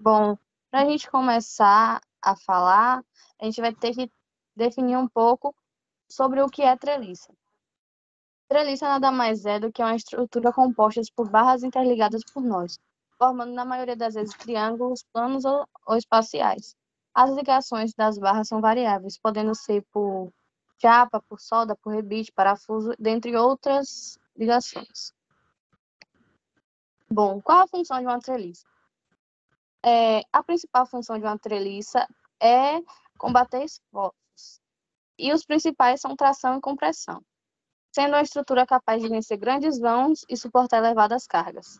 Bom, para a gente começar a falar, a gente vai ter que definir um pouco sobre o que é treliça. Treliça nada mais é do que uma estrutura composta por barras interligadas por nós, formando na maioria das vezes triângulos planos ou espaciais. As ligações das barras são variáveis, podendo ser por chapa, por solda, por rebite, parafuso, dentre outras ligações. Bom, qual a função de uma treliça? A principal função de uma treliça é combater esforços, e os principais são tração e compressão, sendo uma estrutura capaz de vencer grandes vãos e suportar elevadas cargas.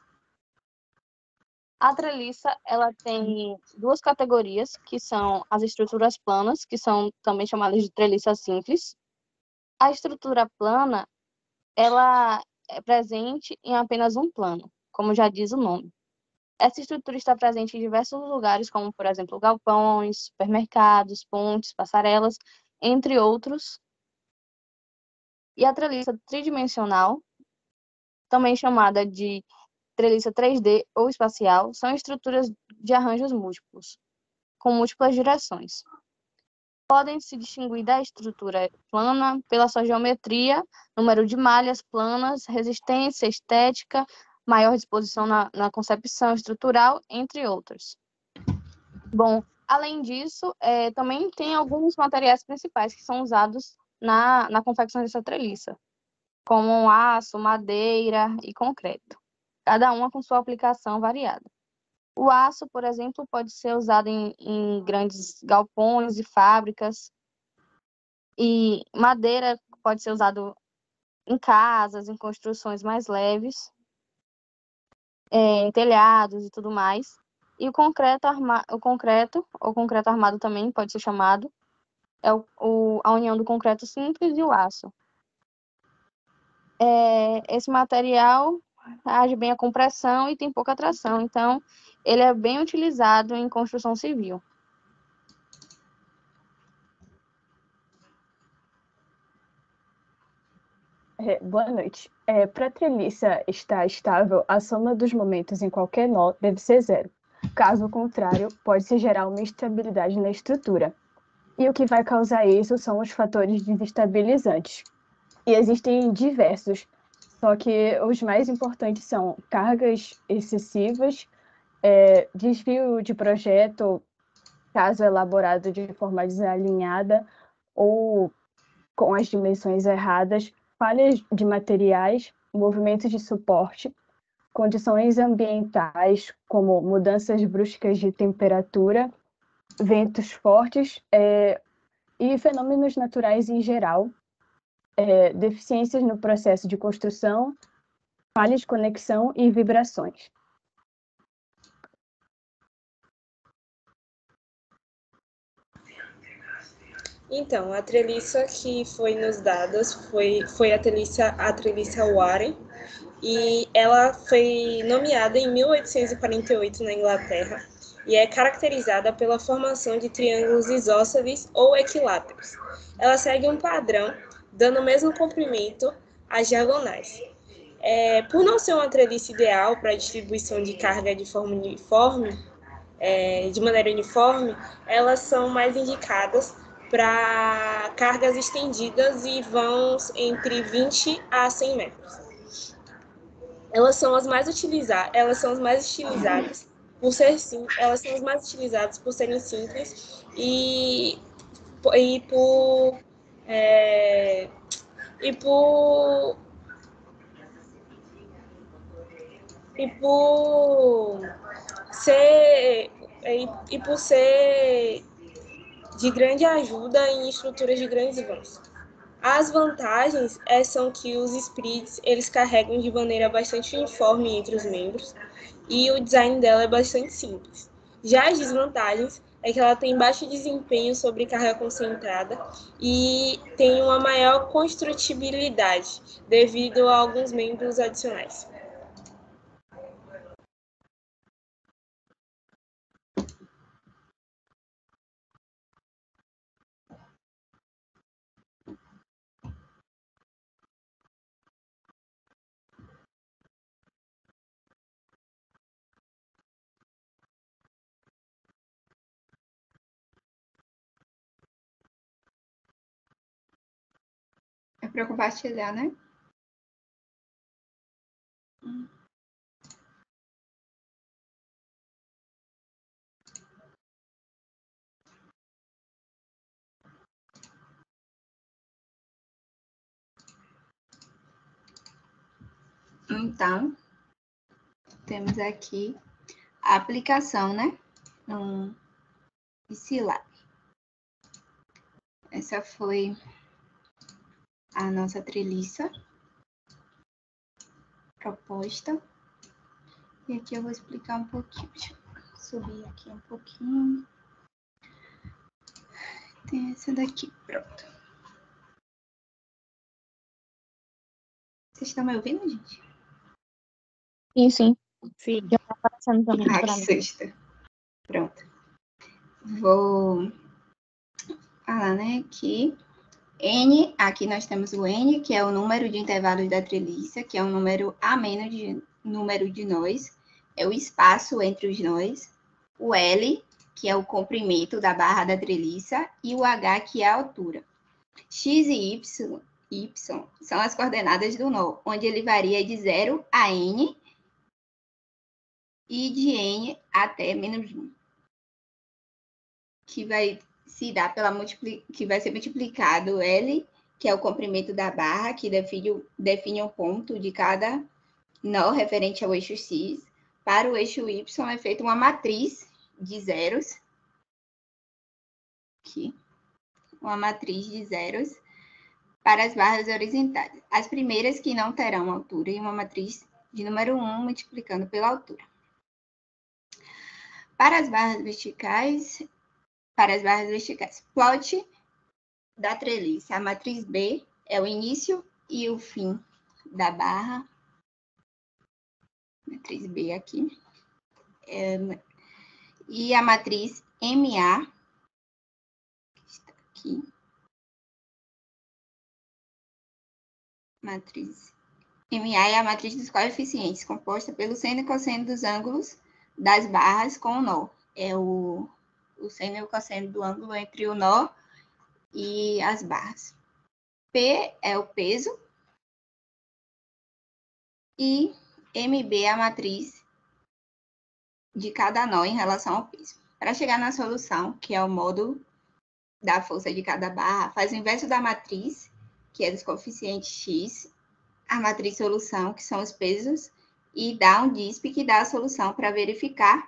A treliça, ela tem duas categorias, que são as estruturas planas, que são também chamadas de treliça simples. A estrutura plana, ela é presente em apenas um plano, como já diz o nome. Essa estrutura está presente em diversos lugares, como, por exemplo, galpões, supermercados, pontes, passarelas, entre outros. E a treliça tridimensional, também chamada de treliça 3D ou espacial, são estruturas de arranjos múltiplos, com múltiplas direções. Podem se distinguir da estrutura plana pela sua geometria, número de malhas planas, resistência, estética, maior disposição na concepção estrutural, entre outros. Bom, além disso, também tem alguns materiais principais que são usados na confecção dessa treliça, como aço, madeira e concreto, cada uma com sua aplicação variada. O aço, por exemplo, pode ser usado em grandes galpões e fábricas, e madeira pode ser usado em casas, em construções mais leves, em telhados e tudo mais. E o concreto, ou concreto armado também pode ser chamado, é a união do concreto simples e o aço. Esse material age bem a compressão e tem pouca tração, então ele é bem utilizado em construção civil. Boa noite. Para a treliça estar estável, a soma dos momentos em qualquer nó deve ser zero. Caso contrário, pode-se gerar uma instabilidade na estrutura. E o que vai causar isso são os fatores desestabilizantes. E existem diversos, só que os mais importantes são cargas excessivas, desvio de projeto, caso elaborado de forma desalinhada ou com as dimensões erradas, falhas de materiais, movimentos de suporte, condições ambientais, como mudanças bruscas de temperatura, ventos fortes, e fenômenos naturais em geral, deficiências no processo de construção, falhas de conexão e vibrações. Então, a treliça que foi nos dadas foi a treliça Warren, e ela foi nomeada em 1848 na Inglaterra e é caracterizada pela formação de triângulos isósceles ou equiláteros. Ela segue um padrão, dando o mesmo comprimento às diagonais. Por não ser uma treliça ideal para a distribuição de carga de forma uniforme, de maneira uniforme, elas são mais indicadas para cargas estendidas e vãos entre 20 a 100 metros. Elas são as mais utilizadas por ser sim, elas são as mais utilizadas por serem simples e por é, e por e por ser e por ser de grande ajuda em estruturas de grandes vãos. As vantagens são que os sprites eles carregam de maneira bastante uniforme entre os membros e o design dela é bastante simples. Já as desvantagens é que ela tem baixo desempenho sobre carga concentrada e tem uma maior construtibilidade devido a alguns membros adicionais. para compartilhar, né? Então, temos aqui a aplicação, né? No Scilab. Essa foi a nossa treliça proposta. E aqui eu vou explicar um pouquinho. Deixa eu subir aqui um pouquinho. Tem essa daqui, pronto. Vocês estão me ouvindo, gente? Sim, sim. Sim. Já tá aparecendo também Ah, pra que mim. sexta. Pronto. Vou falar, né, que N, aqui nós temos o N, que é o número de intervalos da treliça, que é um número a menos de número de nós, é o espaço entre os nós. O L, que é o comprimento da barra da treliça, e o H, que é a altura. X e Y são as coordenadas do nó, onde ele varia de 0 a N e de N até menos 1, que vai se dar que vai ser multiplicado L, que é o comprimento da barra, que define o ponto de cada nó referente ao eixo X. Para o eixo Y é feita uma matriz de zeros, aqui, uma matriz de zeros para as barras horizontais. As primeiras que não terão altura e uma matriz de número 1 multiplicando pela altura. Para as barras verticais, plot da treliça. A matriz B é o início e o fim da barra. Matriz B aqui. E a matriz MA, que está aqui. Matriz MA é a matriz dos coeficientes, composta pelo seno e cosseno dos ângulos das barras com o nó. É o seno e o cosseno do ângulo entre o nó e as barras. P é o peso. E MB é a matriz de cada nó em relação ao peso. Para chegar na solução, que é o módulo da força de cada barra, faz o inverso da matriz, que é dos coeficientes X, a matriz solução, que são os pesos, e dá um DISP que dá a solução para verificar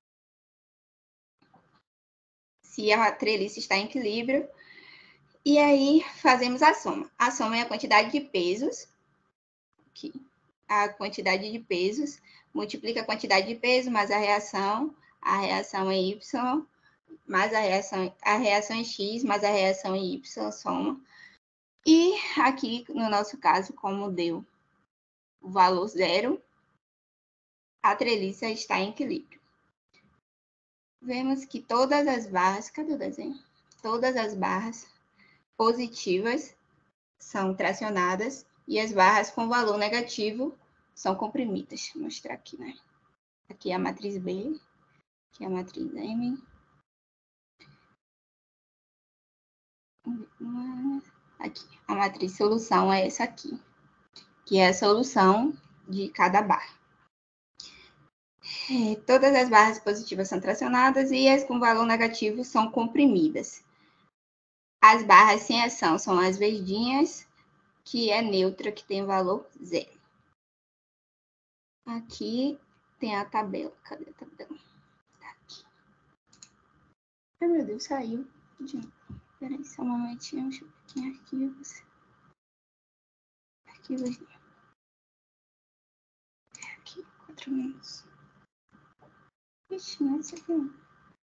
se a treliça está em equilíbrio. E aí fazemos a soma. A soma é a quantidade de pesos, aqui, a quantidade de pesos, multiplica a quantidade de peso mais a reação em Y, mais a reação em X, mais a reação em Y, soma. E aqui, no nosso caso, como deu o valor 0, a treliça está em equilíbrio. Vemos que todas as barras, cadê o desenho? Todas as barras positivas são tracionadas e as barras com valor negativo são comprimidas. Deixa eu mostrar aqui, né? Aqui é a matriz B, aqui é a matriz M. Aqui, a matriz solução é essa aqui, que é a solução de cada barra. Todas as barras positivas são tracionadas e as com valor negativo são comprimidas. As barras sem ação são as verdinhas, que é neutra, que tem valor 0. Aqui tem a tabela. Cadê a tabela? Tá aqui. Ai, meu Deus, saiu. Peraí, só um momentinho. Deixa eu ver aqui em arquivos. Arquivos. Aqui, 4 minutos. Ixi, não é isso aqui não.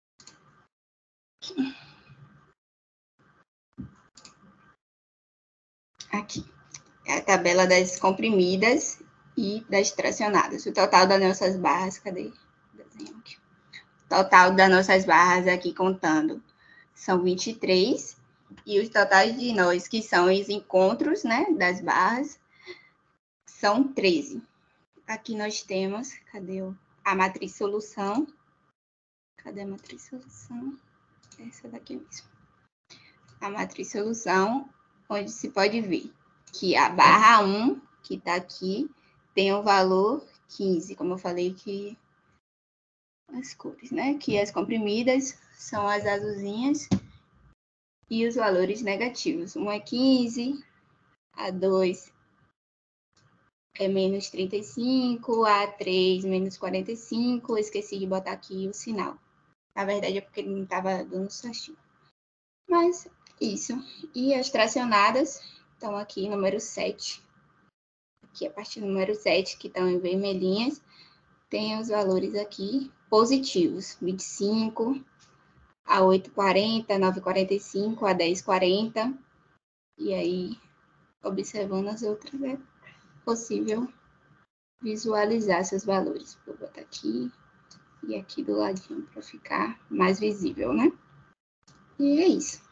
Aqui. É a tabela das comprimidas e das tracionadas. O total das nossas barras, cadê? Desenho aqui. O total das nossas barras aqui contando são 23. E os totais de nós, que são os encontros, né, das barras, são 13. Aqui nós temos, cadê a matriz solução? Cadê a matriz solução? Essa daqui mesmo. A matriz solução, onde se pode ver que a barra 1, que está aqui, tem o valor 15, como eu falei que as cores, né? Que as comprimidas são as azulzinhas e os valores negativos. 1 é 15, a 2 é menos 35, a 3 menos 45. Eu esqueci de botar aqui o sinal. Na verdade é porque ele não estava dando certinho. Mas isso. E as tracionadas estão aqui, número 7. Aqui a parte do número 7, que estão em vermelhinhas, tem os valores aqui positivos. 25, a 8,40, 9,45, a 10,40. E aí, observando as outras, é possível visualizar seus valores. Vou botar aqui e aqui do ladinho para ficar mais visível, né? E é isso.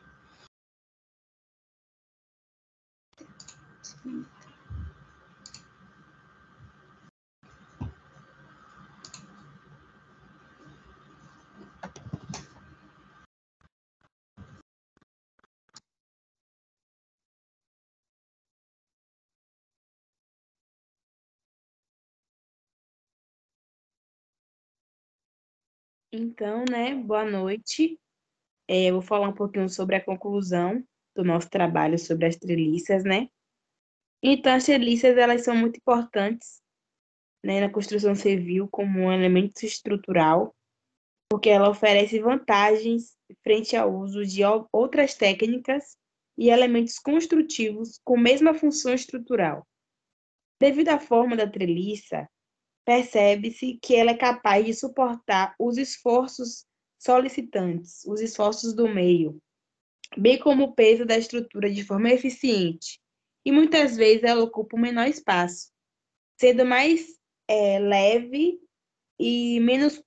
Então, né, boa noite. Eu vou falar um pouquinho sobre a conclusão do nosso trabalho sobre as treliças, né? Então, as treliças, elas são muito importantes, né, na construção civil como um elemento estrutural, porque ela oferece vantagens frente ao uso de outras técnicas e elementos construtivos com mesma função estrutural. Devido à forma da treliça, percebe-se que ela é capaz de suportar os esforços solicitantes, os esforços do meio, bem como o peso da estrutura de forma eficiente. E muitas vezes ela ocupa um menor espaço, sendo mais leve e menos,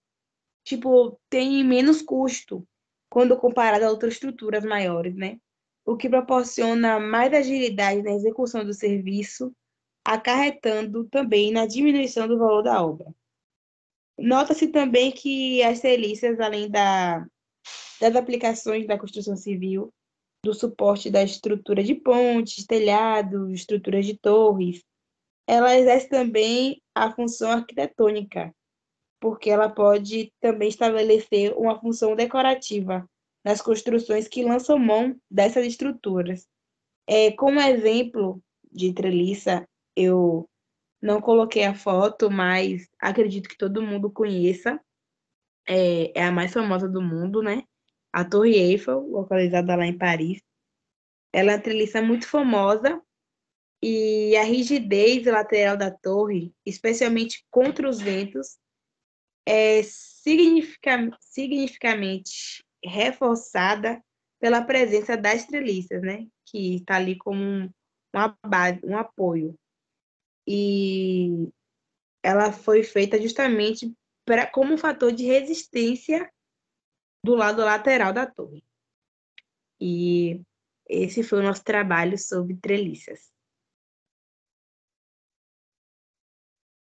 tem menos custo quando comparada a outras estruturas maiores, né? O que proporciona mais agilidade na execução do serviço, acarretando também na diminuição do valor da obra. Nota-se também que as treliças, além das aplicações da construção civil, do suporte da estrutura de pontes, telhados, estruturas de torres, ela exerce também a função arquitetônica, porque ela pode também estabelecer uma função decorativa nas construções que lançam mão dessas estruturas. Como exemplo de treliça, eu não coloquei a foto, mas acredito que todo mundo conheça. É a mais famosa do mundo, né? A Torre Eiffel, localizada lá em Paris. Ela é uma treliça muito famosa e a rigidez lateral da torre, especialmente contra os ventos, é significativamente reforçada pela presença das treliças, né? Que está ali como uma base, um apoio. E ela foi feita justamente como um fator de resistência do lado lateral da torre. E esse foi o nosso trabalho sobre treliças.